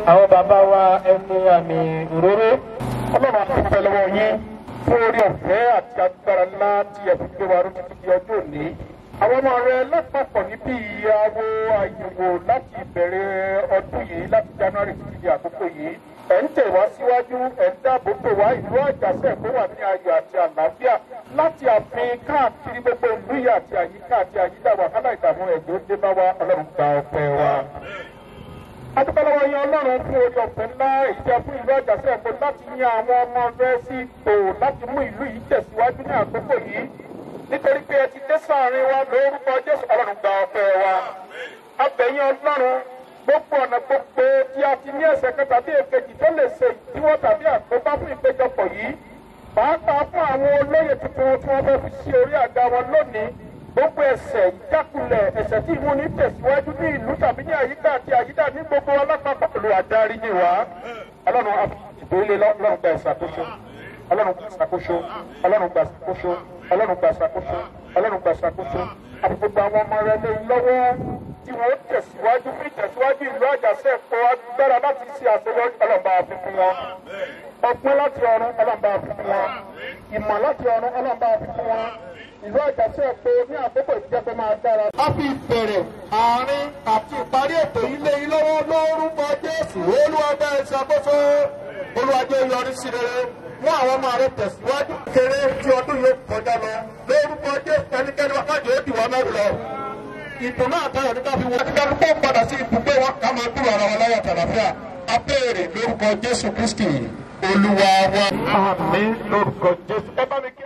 àwọn bàbá wa ẹnu àmì òróró. Ọlọ́run àti ìfẹ́ lọ́wọ́ yín fún orí ọ̀fẹ́ àti agbára ńlá tí ẹ fi gbé wa rú títí di ọjọ́ òní. Àwọn ọmọ rẹ lápapọ̀ níbí ìyàwó àyẹ̀wò láti ìbẹ̀rẹ̀ ọdún yìí láti January títí di àkókò yìí. Ẹ̀ ń tẹ̀ wá síwájú, ẹ̀ ń dáàbò bò wá ìlú Àjàṣẹ́ tó wà ní ayọ̀ àti àlàáfíà láti àfin káàkiri gbogbo ìlú yìí àti àyíká àti àyíká wàhálà ìdààmú ẹ̀gbọ́n dé bá wa. Ọlọ́run gba ọpẹ́ wa. Adúpẹ́lọ́wọ́ yan Ọlọ́run fún orí ọ̀fẹ́ ńlá ìjẹ́ fún ìlú Àjàṣẹ́ ẹ̀kọ́ láti yan àwọn ọmọ rẹ sí ipò láti mú ìlú yìí tẹ̀síwájú ní àkókò yìí. Nítorí pé ẹ ti dé sáàrin wa lórúkọ Jésù. Ọlọ́run gba ọpẹ́ wa. Abẹ̀yìn Ọlọ́run gbogbo ọ̀nà gbogbo tí a ti ní ẹ̀ṣẹ̀ kan tàbí èkejì tó lè ṣe ìdíwọ́ tàbí àkóbá fún ìpéjọpọ̀ yìí. Pàápàá fún àwọn olóyè tuntun tí wọ́n fẹ́ fi sí orí àga wọn lónìí. Gbogbo ẹ̀ṣẹ̀ ìjákulẹ̀ ẹ̀ṣẹ̀ tí ìmúni tẹ̀síwájú ní ìlú tàbí ní àyíká àti àyíká ní gbogbo alápapọ̀ pẹ̀lú adarí ní wa. Ọlọ́run ìdílé Ọlọ́run gba ìṣàkóso. Ọlọ́run gba ìṣàkóso. Ọlọ́run gba ìṣàkóso. Ọlọ́run gba ìṣàkóso. Ọlọ́run gba ìṣàkóso. Àti gbogbo àwọn ọmọ rẹ lé lọ́wọ́ tí wọ́n tẹ̀síwájú fún ìtẹ̀síwájú ìlú Àjàṣẹ́ ẹ̀kọ́ agbára láti ṣe àṣeyọrí. Ọlọ́run bá wa fi fún wọn. Ọgbọ́n láti ọ̀run Ọlọ́run bá wa fi fún wọn. Ìmọ̀ láti ọ̀run Ọlọ́run bá wa fi fún wọn. Ìlú Àjàṣẹ́ ẹ̀kọ́ ní àkókò ìjẹ́pẹ́ máa dára. A fi ìbẹ̀rẹ̀ àárín àti ìparí ètò yìí lé yín lọ́wọ́ lórúkọ Jésù. Olúwa bá ẹ ṣàkóso. Olúwa jẹ́ yọrí sí rere. Mú àwọn ọmọ rẹ tẹ̀síwájú. Kéré tí ọdún yóò kọjá lọ. Lórúkọ Jésù ẹnikẹ́ni wákàtí ó dì wá mẹ́rù lọ. Ìdùnnú àtayọ̀ ní ká fi wọ́n. Kíkà púpọ̀ padà sí ibùgbé wa ká máa dúró ara wa láyà tàlàfíà. Abéèrè lórúkọ Jésù Kristi Olúwa wa. Àmín lórúkọ Jésù. Ẹ bá mi